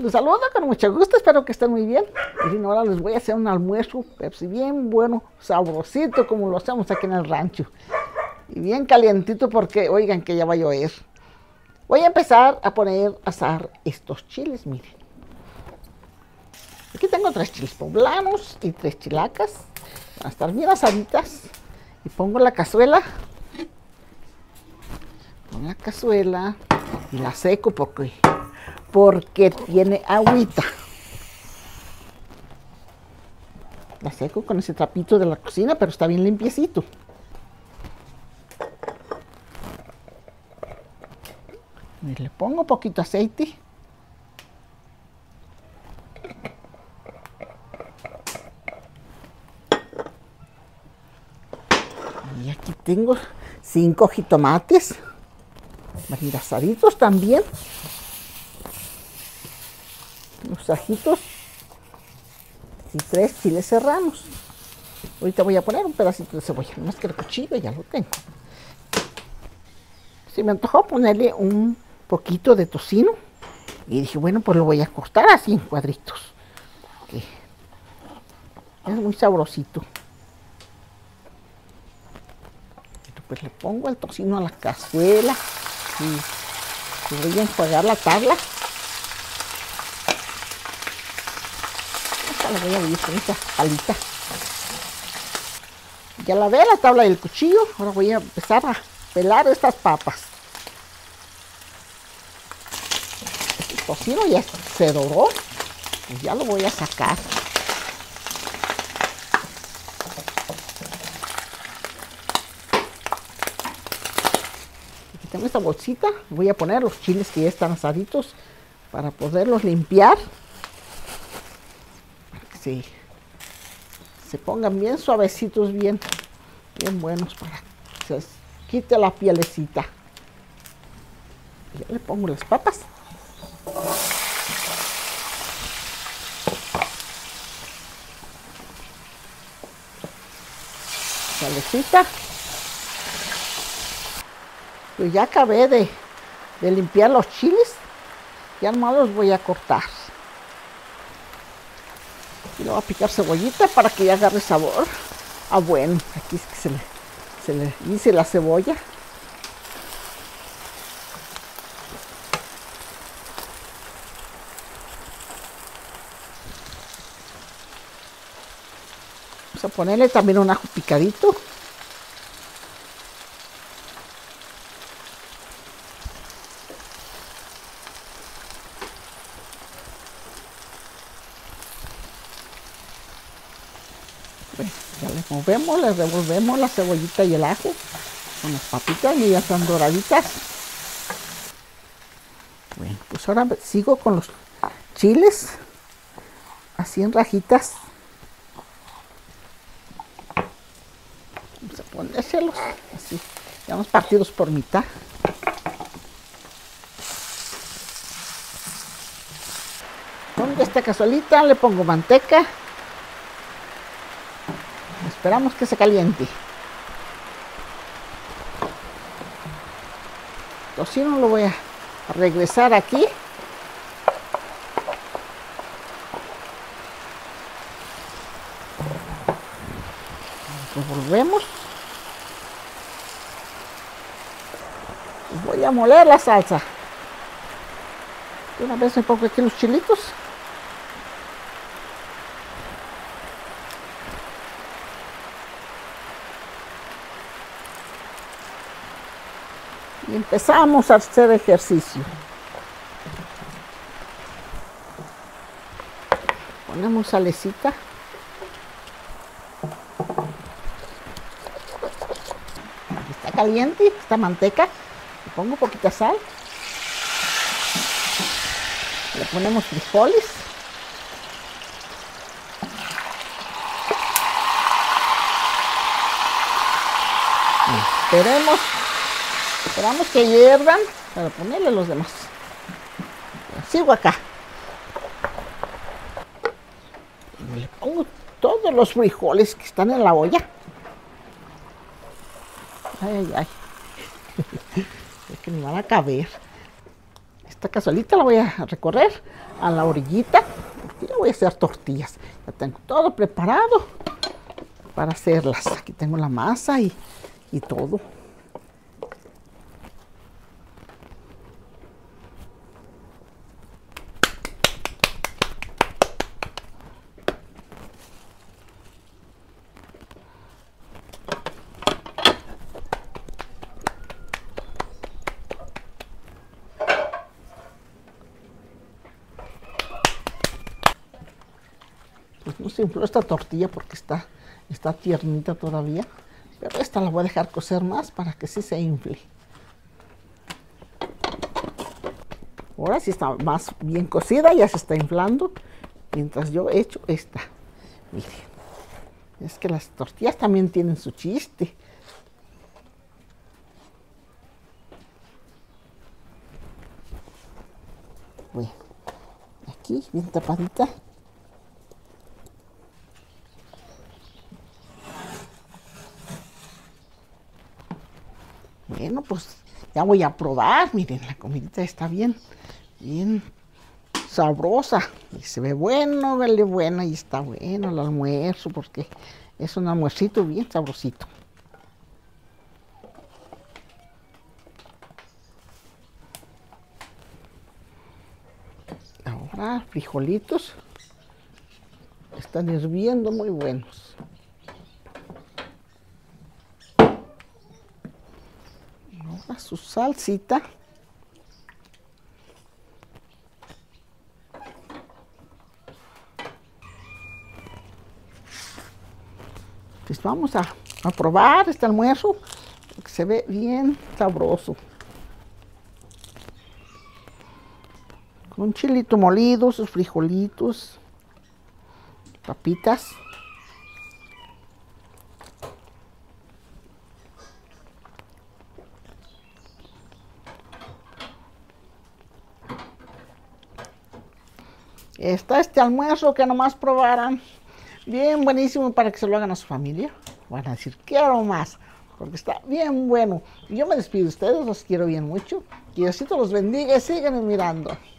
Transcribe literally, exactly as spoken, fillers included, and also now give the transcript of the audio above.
Los saludo con mucho gusto, espero que estén muy bien. Y ahora les voy a hacer un almuerzo, pero si bien bueno, sabrosito, como lo hacemos aquí en el rancho. Y bien calientito porque, oigan, que ya va a llover. Voy a empezar a poner a asar estos chiles, miren. Aquí tengo tres chiles poblanos y tres chilacas. Van a estar bien asaditas. Y pongo la cazuela. Pongo la cazuela y la seco porque... porque tiene agüita. La seco con ese trapito de la cocina, pero está bien limpiecito. Y le pongo poquito aceite. Y aquí tengo cinco jitomates. Van asaditos también. Los ajitos y tres chiles serranos. Ahorita voy a poner un pedacito de cebolla, más que el cuchillo ya lo tengo. Se me antojó ponerle un poquito de tocino y dije, bueno, pues lo voy a cortar así en cuadritos. Okay. Es muy sabrosito. Pues le pongo el tocino a la cazuela y voy a enjuagar la tabla. La voy a abrir con esta palita. Ya lavé la tabla del cuchillo. Ahora voy a empezar a pelar estas papas. El tocino ya se doró. Pues ya lo voy a sacar. Aquí tengo esta bolsita. Voy a poner los chiles que ya están asaditos para poderlos limpiar. Sí, se pongan bien suavecitos, bien, bien buenos para que se quite la pielecita. Ya le pongo las papas. Salecita. Pues ya acabé de, de limpiar los chiles. Ya nomás los voy a cortar. Y le voy a picar cebollita para que ya agarre sabor. Ah, bueno, aquí es que se le, se le dice la cebolla. Vamos a ponerle también un ajo picadito. Bueno, ya le movemos, le revolvemos la cebollita y el ajo con las papitas y ya están doraditas. Bueno, pues ahora sigo con los chiles así en rajitas. Vamos a ponérselos así, ya unos partidos por mitad. Pongo esta cazuelita, le pongo manteca. Esperamos que se caliente. El tocino lo voy a regresar aquí. Revolvemos. Voy a moler la salsa. De una vez me pongo aquí los chilitos. Y empezamos a hacer ejercicio. Ponemos salecita. Está caliente esta manteca. Le pongo poquita sal. Le ponemos frijoles. Y esperemos. Esperamos que hiervan para ponerle los demás. Sigo acá. Y le pongo todos los frijoles que están en la olla. Ay, ay, ay. Es que me van a caber. esta cazuelita la voy a recorrer a la orillita, porque ya voy a hacer tortillas. Ya tengo todo preparado para hacerlas. Aquí tengo la masa y, y todo. Pues no se infló esta tortilla porque está, está tiernita todavía, pero esta la voy a dejar cocer más para que sí se infle. Ahora sí está más bien cocida, ya se está inflando, mientras yo echo esta. Miren, es que las tortillas también tienen su chiste. Bueno, aquí bien tapadita. Bueno, pues ya voy a probar. Miren, la comidita está bien, bien sabrosa. Y se ve bueno, vale buena y está bueno el almuerzo porque es un almuercito bien sabrosito. Ahora frijolitos. Están hirviendo muy buenos. Ahora su salsita. Pues vamos a, a probar este almuerzo, porque se ve bien sabroso. Con chilito molido, sus frijolitos, papitas. Está este almuerzo que nomás probaran. Bien buenísimo para que se lo hagan a su familia. Van a decir, quiero más, porque está bien bueno. Y yo me despido de ustedes, los quiero bien mucho. Que Diosito los bendiga y síganme mirando.